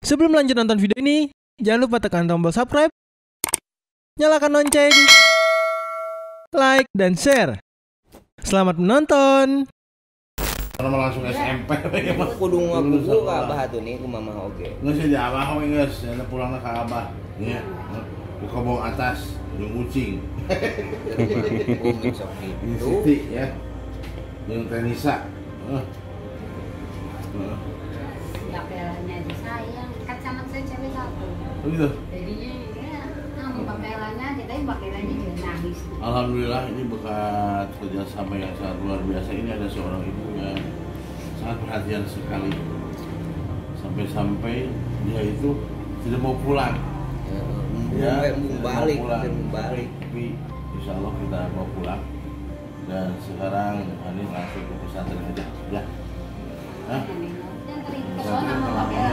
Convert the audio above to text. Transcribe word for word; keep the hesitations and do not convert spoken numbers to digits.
Sebelum lanjut nonton video ini, jangan lupa tekan tombol subscribe, nyalakan lonceng, like, dan share. Selamat menonton. Kalau langsung S M P kudu ngaku ka abah atuh nih ku mamah oge. Geus di abah we geus, nya pulangna ka abah. Nya di kobong atas jeung ucing. Ini Siti ya. Jeung Tenisa. Heeh. Heeh. Ya pelanya aja sayang, kan sama saya cewek satu. Oh gitu. Jadinya ya, nah mau pakaiannya kita pakaiannya juga nangis. Alhamdulillah ini berkat kerjasama yang sangat luar biasa. Ini ada seorang ibu yang sangat perhatian sekali. Sampai-sampai dia itu tidak mau pulang. Ya, tidak mau balik, mau pulang. mau balik. Tapi insya Allah kita mau pulang. Dan sekarang ini langsung ke pesantren aja, ya. Hah? Yang tadi ke sana mau pakaian